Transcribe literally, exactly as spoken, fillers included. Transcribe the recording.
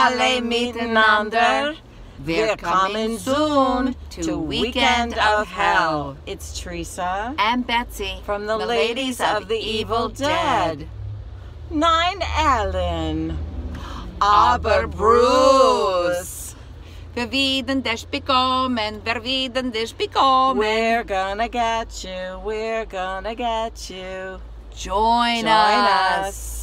alle miteinander. We're coming soon to Weekend of Hell. It's Teresa and Betsy from the, the Ladies of the Evil Dead. Nein, Ellen. Aber Bruce. Wir werden dich bekommen, wir werden dich bekommen. We're gonna get you, we're gonna get you. Join, Join us. us.